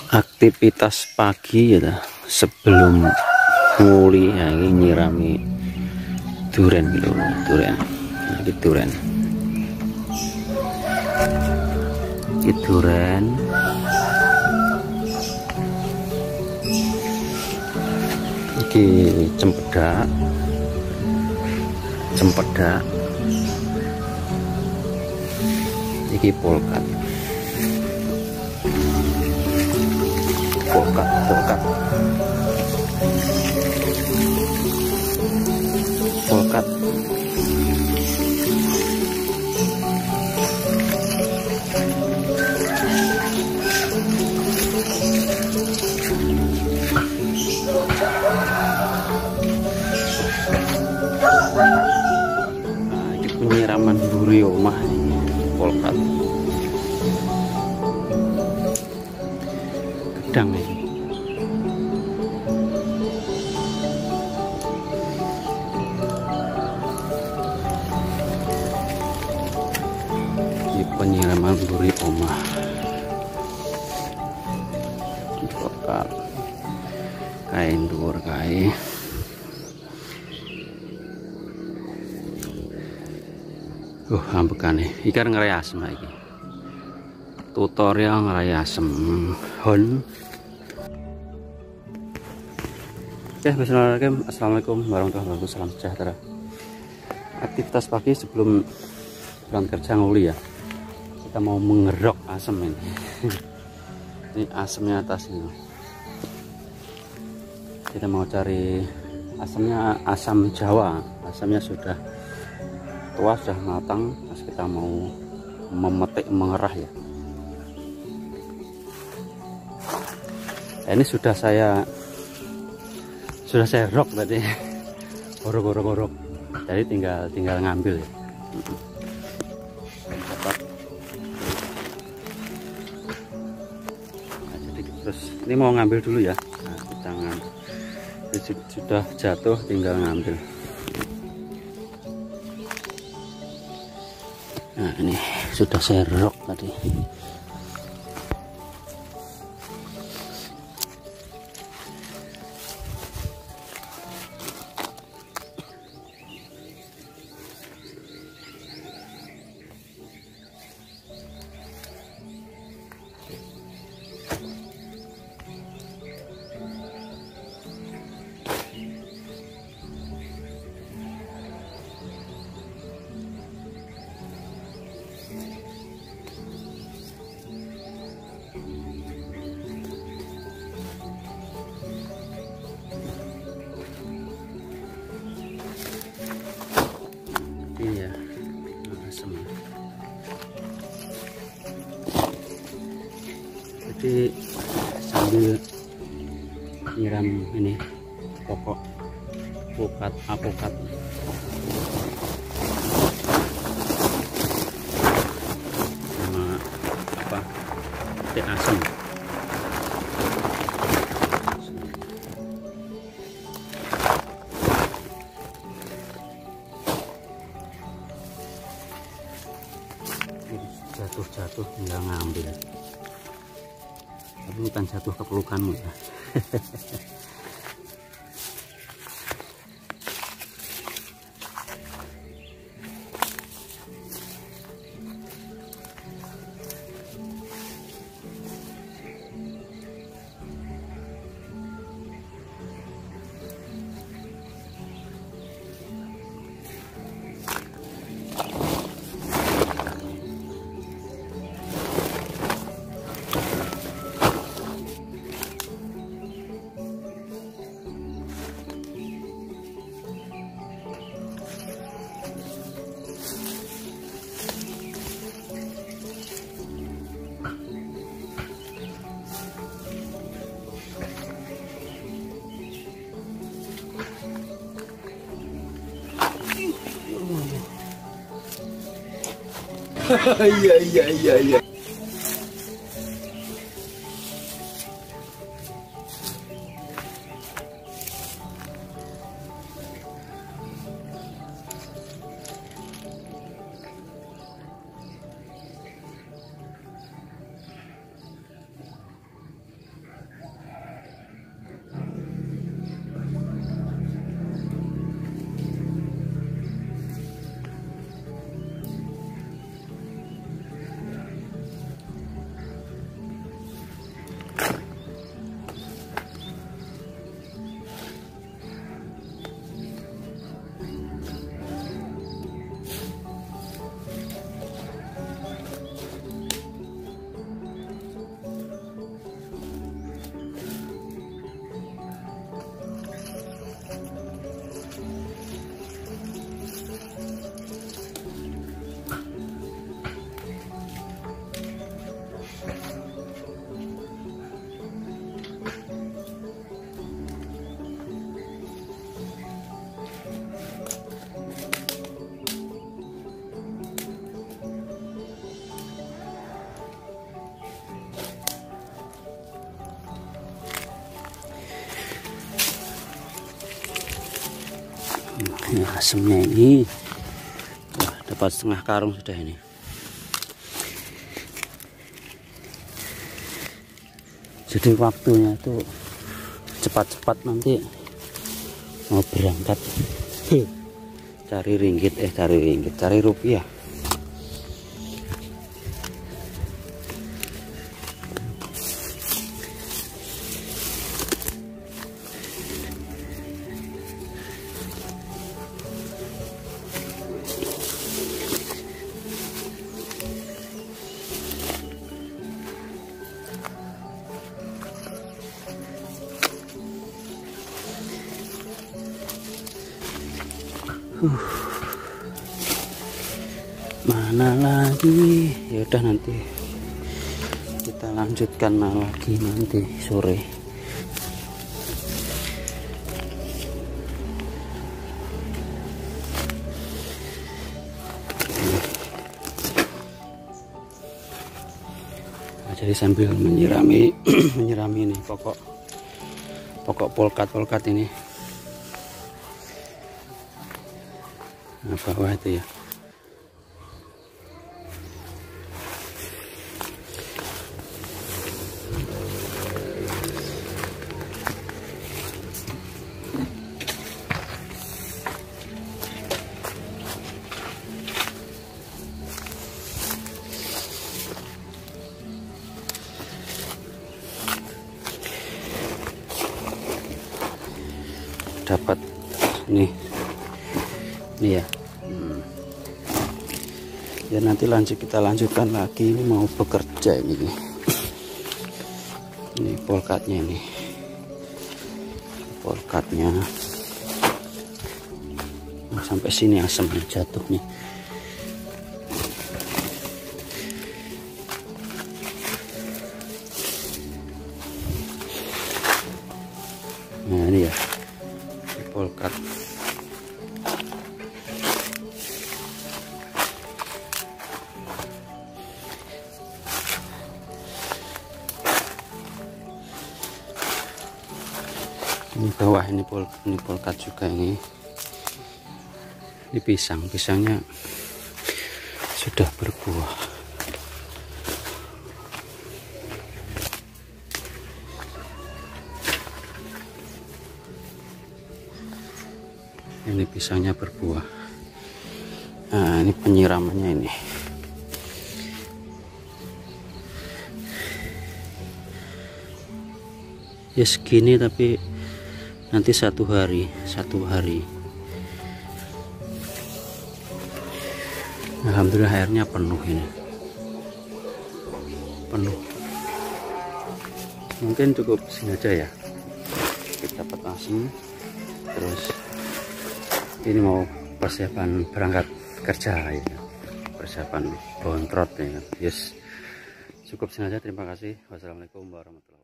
Aktivitas pagi ya sebelum nguli ya, ini nyirami duren gitu, duren ini duren ini duren ini cempedak ini polkat nah, ini penyiraman buri omah polkat gedang ini. Penyiraman buri omah polkat kain dhuwur kae ambekane ikan ngerai asem lagi tutorial ngerai asem hon. Oke, bismillahirrahmanirrahim. Assalamualaikum warahmatullahi wabarakatuh, salam sejahtera. Aktivitas pagi sebelum berangkat kerja nguli ya, kita mau mengerok asam ini. Ini asamnya atas ini. Kita mau cari asamnya, asam Jawa. Asamnya sudah tua, sudah matang. Terus kita mau memetik, mengerah ya. Ini sudah saya rok tadi, gorok. Jadi tinggal ngambil ya. Terus ini mau ngambil dulu ya, nah, jangan sudah jatuh tinggal ngambil. Nah ini sudah saya rok tadi. Iya, asam. Jadi sambil nyiram ini pokok apokat sama apa teh asam. Jatuh tinggal ngambil, tapi bukan jatuh ke pelukanmu ya. Iya. Ini asemnya ini. Wah, dapat setengah karung sudah ini. Jadi waktunya itu cepat-cepat nanti mau berangkat cari rupiah. Mana lagi? Ya udah, nanti kita lanjutkan lagi nanti sore. Nah, jadi sambil menyirami menyirami ini pokok polkat ini. Nah, bawah itu ya. Dapat nih ya. Ya nanti kita lanjutkan lagi. Ini mau bekerja ini polkatnya ini. Polkatnya sampai sini asemnya jatuh nih. Nah ini ya polkat. Ini bawah ini polkat juga ini pisangnya sudah berbuah. Ini pisangnya berbuah. Nah ini penyiramannya ini. Ya segini, tapi nanti satu hari alhamdulillah airnya penuh ini, penuh. Mungkin cukup sini aja ya, kita dapat asem. Terus ini mau persiapan berangkat kerja ya, persiapan bontrot ya. Yes, cukup sini aja. Terima kasih. Wassalamualaikum warahmatullahi wabarakatuh.